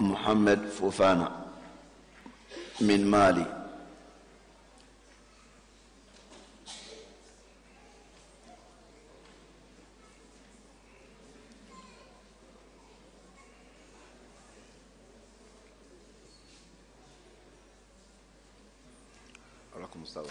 محمد فوفانا من مالي. عليكم السلام.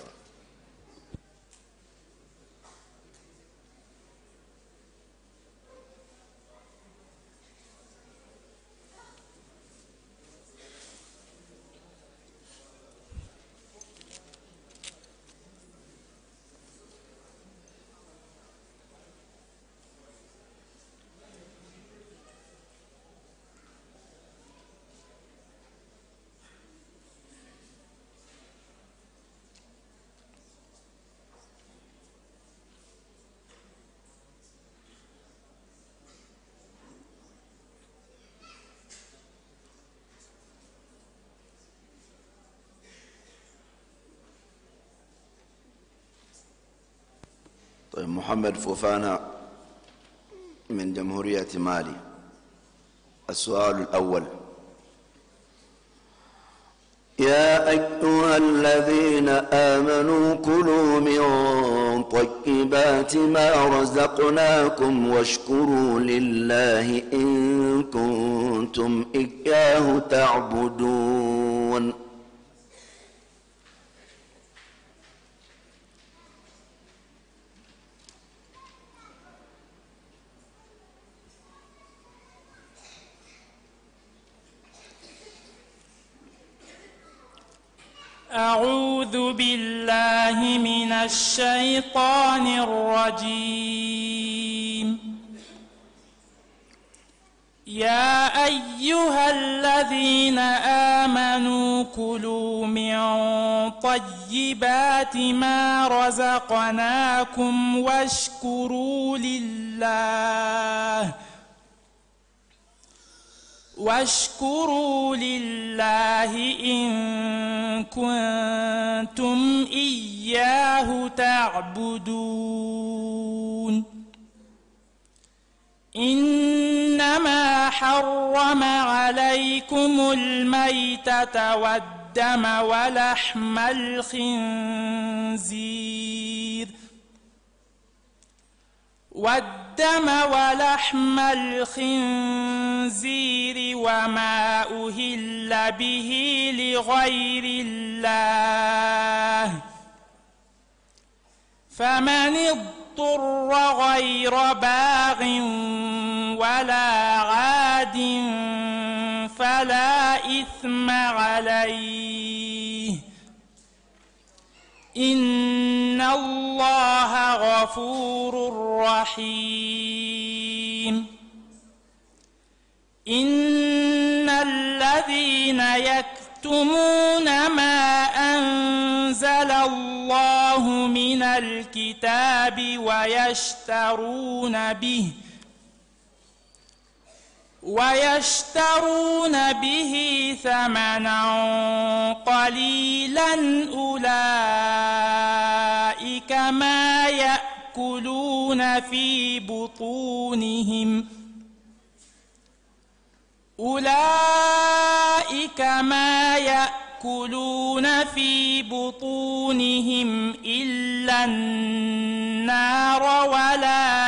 طيب، محمد فوفانا من جمهورية مالي. السؤال الأول: يا أيها الذين آمنوا كلوا من طيبات ما رزقناكم واشكروا لله إن كنتم إياه تعبدون. أعوذ بالله من الشيطان الرجيم. يا أيها الذين آمنوا كلوا من طيبات ما رزقناكم واشكروا لله إن كنتم إياه تعبدون. إنما حرم عليكم الميتة والدم ولحم الخنزير وما أهل به لغير الله، فمن اضطر غير باغ ولا عاد فلا إثم عليه، إن الله غفور رحيم. إن الذين يكتمون ما أنزل الله من الكتاب ويشترون به ثمنا قليلا أولئك ما يأكلون في بطونهم إلا النار ولا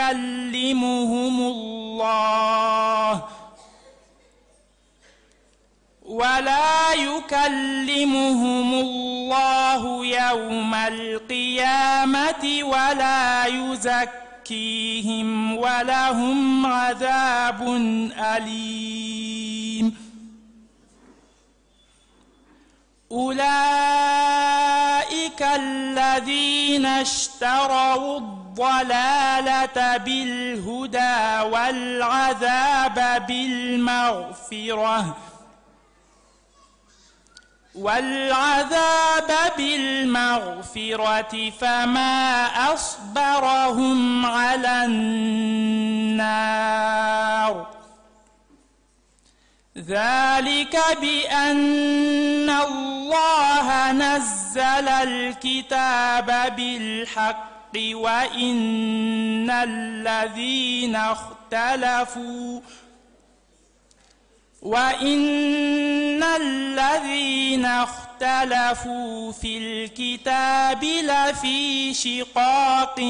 يكلمهم الله يوم القيامة ولا يزكيهم ولهم عذاب أليم. أولئك الذين اشتروا الضلالة بالهدى والعذاب بالمغفرة فما أصبرهم على النار. ذلك بأن الله نزل الكتاب بالحق وإن الذين اختلفوا وإن الذين اختلفوا في الكتاب لفي شقاق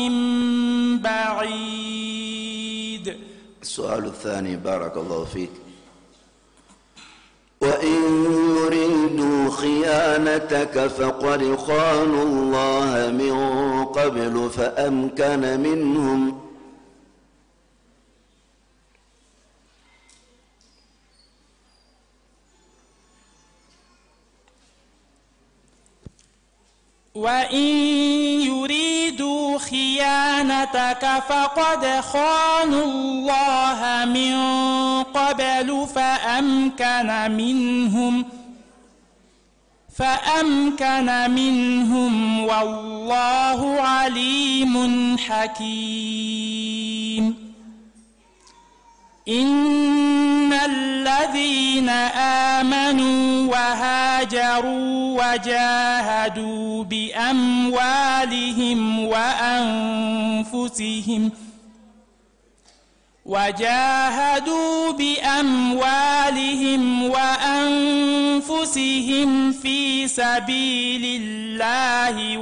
بعيد. السؤال الثاني بارك الله فيك. وإن يريدوا خيانتك فقد خانوا الله من قبل فأمكن منهم وإن يريدوا خيانتك فقد خانوا الله من قبل فأمكن منهم والله عليم حكيم. إن الذين آمنوا وهاجروا وجاهدوا بأموالهم وأنفسهم في سبيل الله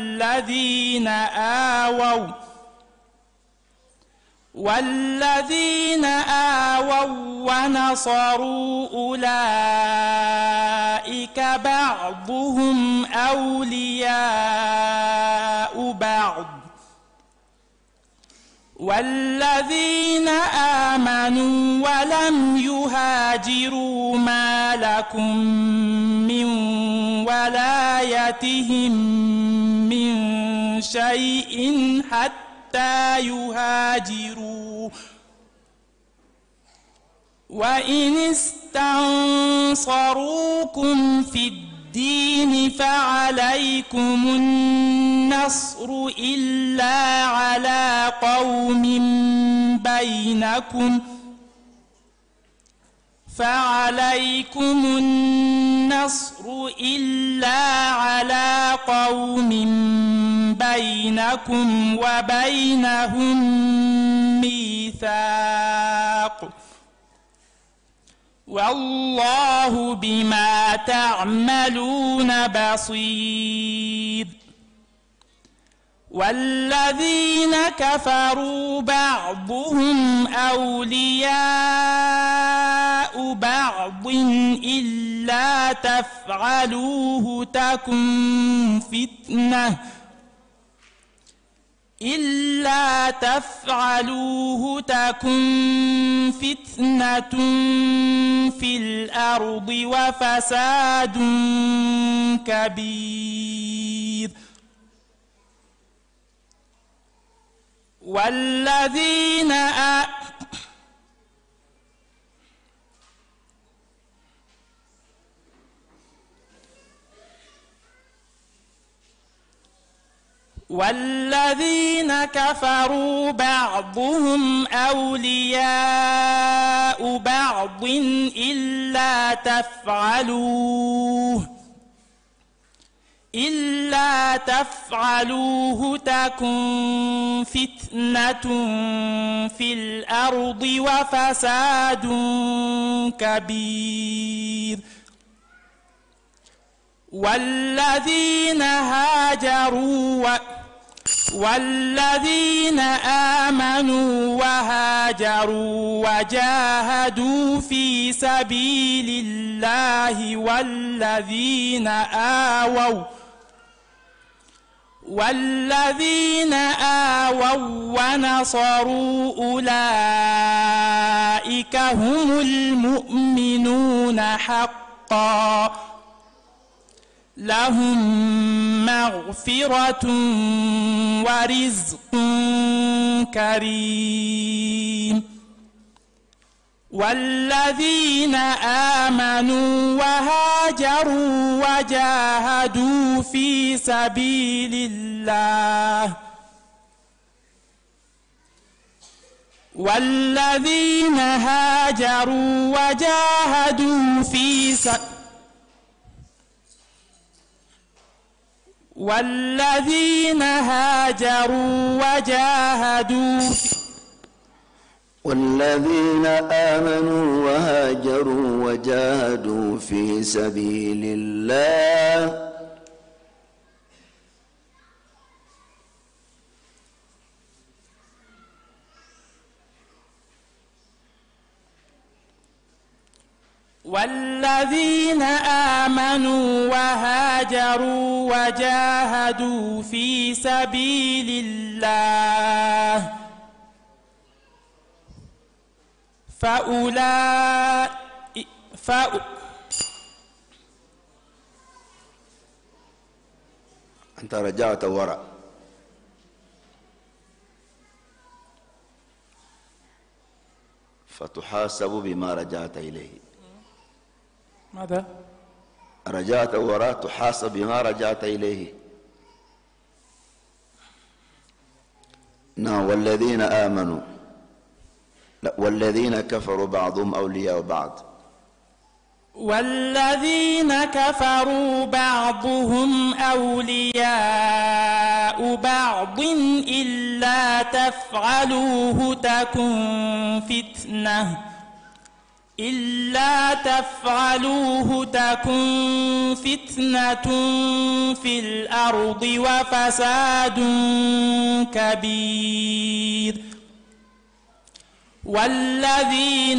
والذين آووا ونصروا أولئك بعضهم أولياء بعض والذين آمنوا ولم يهاجروا ما لكم من ولايتهم من شيء حتى يهاجروا. وإن استنصروكم في الدين فعليكم النصر إلا على قوم بينكم وبينهم ميثاق والله بما تعملون بصير. والذين كفروا بعضهم أولياء بعض إلا تفعلوه تكن فتنة في الأرض وفساد كبير. والذين كفروا بعضهم أولياء بعض إلا تفعلوه تكن فتنة في الأرض وفساد كبير. والذين آمنوا وهاجروا وجاهدوا في سبيل الله والذين آووا ونصروا أولئك هم المؤمنون حقا لهم مغفرة ورزق كريم. والذين آمنوا وهاجروا وجاهدوا في سبيل الله والذين آمنوا وهاجروا وجاهدوا في سبيل الله والذين آمنوا وهاجروا وجاهدوا في سبيل الله أنت رجعت وراء. فتحاسب بما رجعت إليه. ماذا؟ رجعت وراء تحاسب بما رجعت إليه. نعم. والذين آمنوا، لا، والذين كفروا بعضهم أولياء بعض. والذين كفروا بعضهم أولياء بعض إلا تفعلوه تكن فتنة في الأرض وفساد كبير. والذين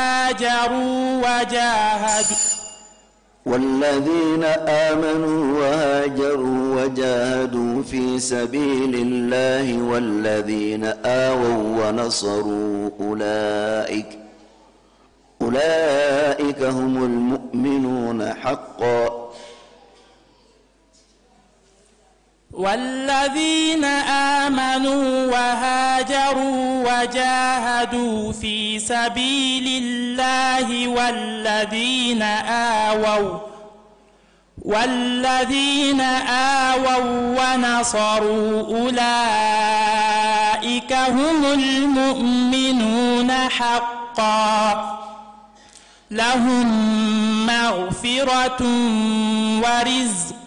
آمنوا وهاجروا وجاهدوا في سبيل الله والذين آووا ونصروا أولئك هم المؤمنون حقا. والذين آمنوا وهاجروا وجاهدوا في سبيل الله والذين آووا ونصروا أولئك هم المؤمنون حقا. لهم مغفرة ورزق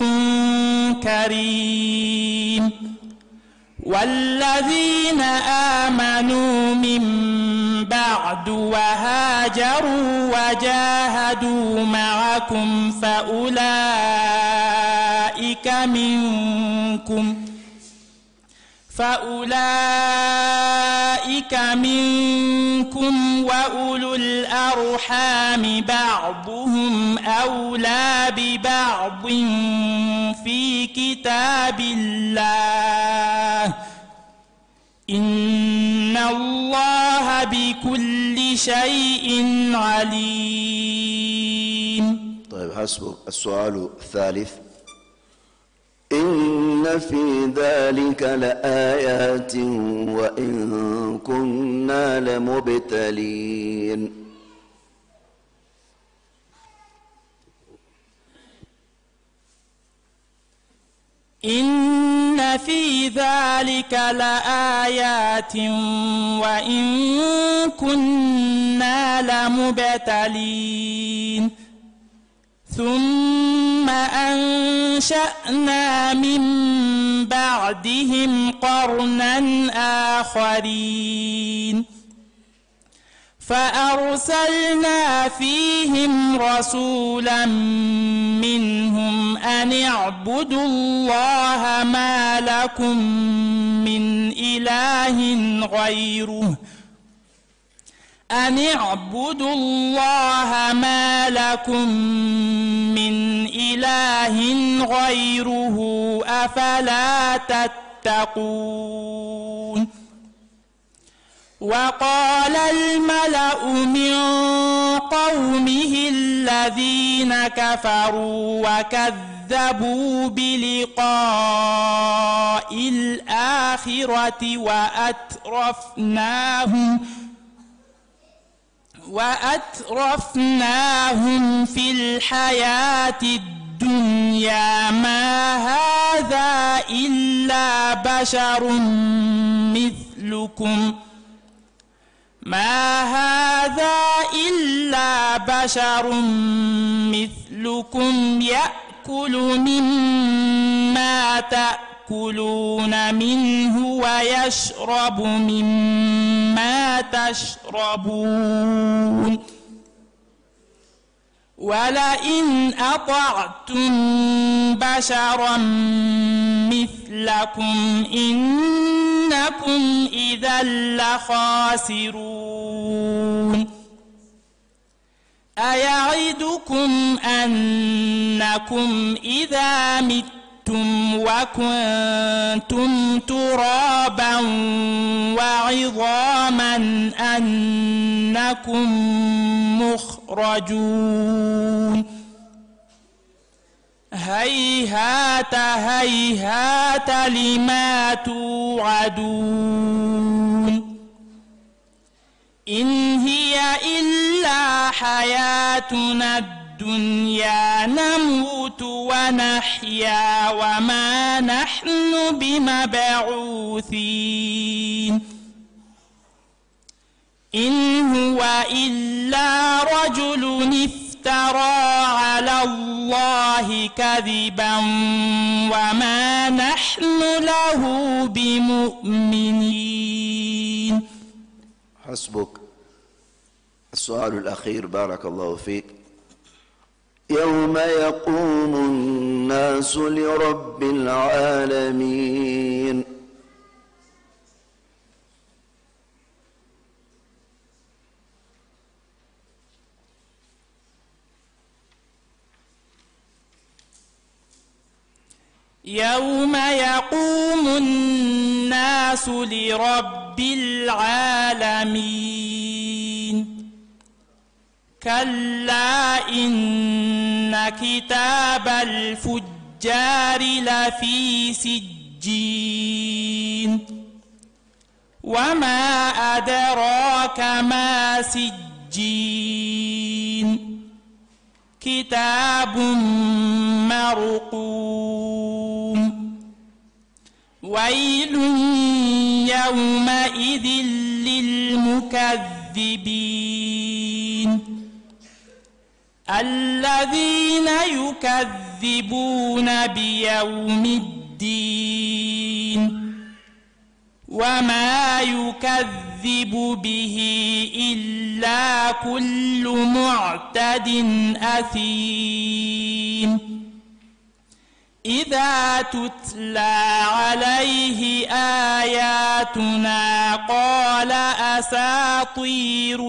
كريم. والذين آمنوا من بعد وهاجروا وجاهدوا معكم فأولئك منكم وأولو الأرحام بعضهم أولى ببعض في كتاب الله إن الله بكل شيء عليم. طيب حسبك. السؤال الثالث: إن في ذلك لآيات وإن كنا لمبتلين. إن في ذلك لآيات وإن كنا لمبتلين. ثم أنشأنا من بعدهم قرنا آخرين فأرسلنا فيهم رسولا منهم أن اعبدوا الله ما لكم من إله غيره أفلا تتقون. وقال الملأ من قومه الذين كفروا وكذبوا بلقاء الآخرة وأترفناهم في الحياة الدنيا ما هذا إلا بشر مثلكم يأكل مما تأكلون تأكلون منه ويشرب مما تشربون ولئن أطعتم بشرا مثلكم إنكم إذا لخاسرون أيعدكم أنكم إذا متم وكنتم ترابا وعظاما أنكم مخرجون هيهات هيهات لما توعدون إن هي إلا حياتنا الدنيا نموت ونحيا وما نحن بمبعوثين إن هو إلا رجل افترى على الله كذبا وما نحن له بمؤمنين. حسبك. السؤال الأخير بارك الله فيك. يوم يقوم الناس لرب العالمين يوم يقوم الناس لرب العالمين كلا إن كتاب الفجار لفي سجين وما أدراك ما سجين كتاب مرقوم ويل يومئذ للمكذبين الذين يكذبون بيوم الدين وما يكذب به إلا كل معتد أثيم إذا تتلى عليه آياتنا قال أساطير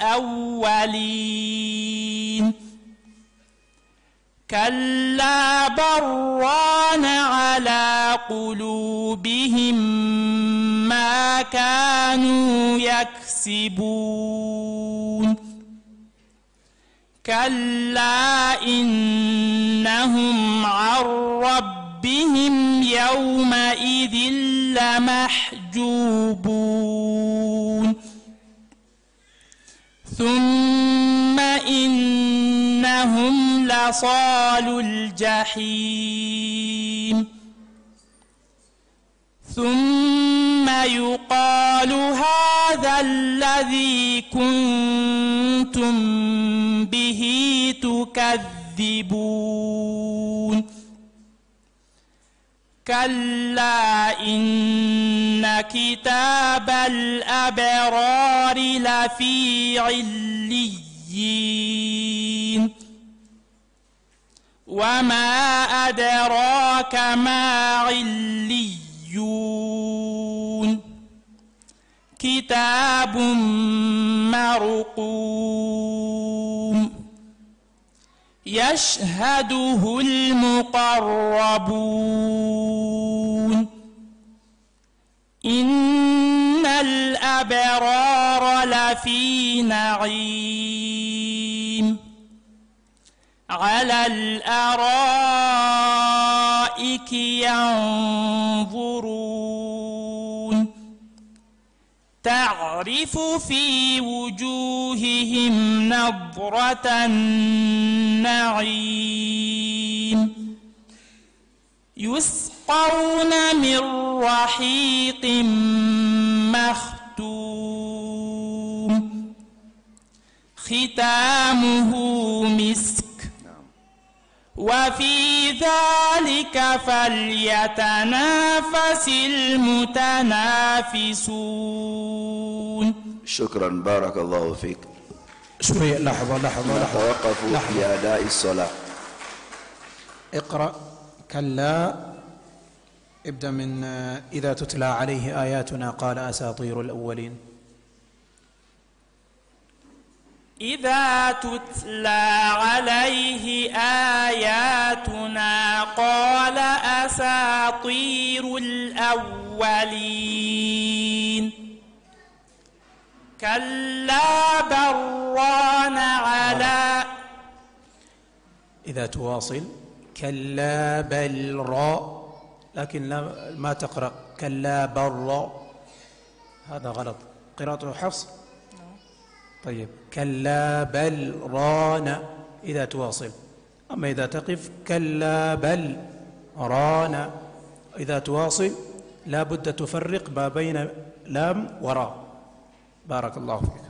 الأولين كلا بران على قلوبهم ما كانوا يكسبون كلا إنهم عن ربهم يومئذ لمحجوبون ثم إنهم لصالوا الجحيم ثم يقال هذا الذي كنتم به تكذبون كلا إن كتاب الأبرار لفي عليين وما أدراك ما عليون كتاب مرقوم يشهده المقربون إن الأبرار لفي نعيم على الأرائك ينظرون تعرف في وجوههم نضرة النعيم يسقون من رحيق مختوم ختامه مسك وفي ذلك فليتنافس المتنافسون. شكرا، بارك الله فيك. شوية، لحظة. نتوقف في أداء الصلاة. اقرأ كلا، ابدأ من إذا تتلى عليه آياتنا قال أساطير الأولين. إذا تتلى عليه آياتنا قال أساطير الأولين. كلا بران على، إذا تواصل كلا بل را، لكن ما تقرأ كلا بر، هذا غلط، قراءة حفص. طيب كلا بل ران إذا تواصل. أما إذا تقف كلا بل ران إذا تواصل لا بد تفرق ما بين لام وراء. بارك الله فيك.